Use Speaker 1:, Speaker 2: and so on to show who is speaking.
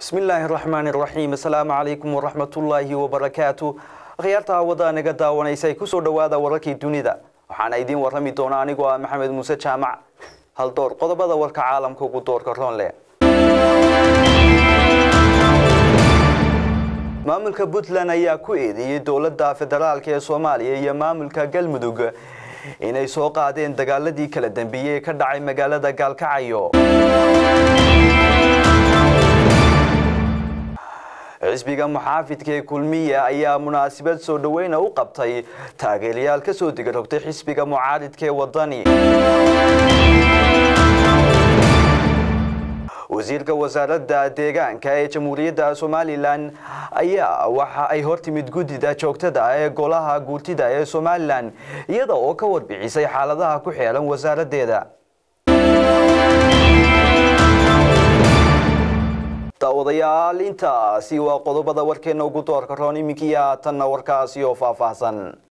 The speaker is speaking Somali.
Speaker 1: بسم الله الرحمن الرحيم. السلام عليكم ورحمة الله وبركاته. خيارتها ودانك داوانيسay kusoo dhawaada wararkii dunida. Waxaan idin warrami doonaa anigu ah Maxamed Muuse Jaamac. Hal door qodobada warka caalamka ugu doorka roon leh. Maamulka Puntland ayaa ku eedeeyay dawladda federaalka ee Soomaaliya iyo maamulka Galmudug inay soo qaadeen dagaaladii kala dambeeyay ka dhacay magaalada Gaalkacyo. xisbiga muxaafidka ee kulmiye ayaa munaasabad soo dhaweyn u qabtay taageerayaal ka soo digarogtay xisbiga mucaaridka ee wadani. wasiirka wasaaradda deegaanka ee Jamhuuriyadda Somaliland ayaa waxa ay hortimid gudida joogtada ee golaha guurtida ee Somaliland iyada oo ka warbixisay xaaladaha ku xeeran wasaaraddeeda. daawadayaal intaasi waa qodobada warkeena ugu doorka roon iminkii tan warkaasi oo faahfaahsan.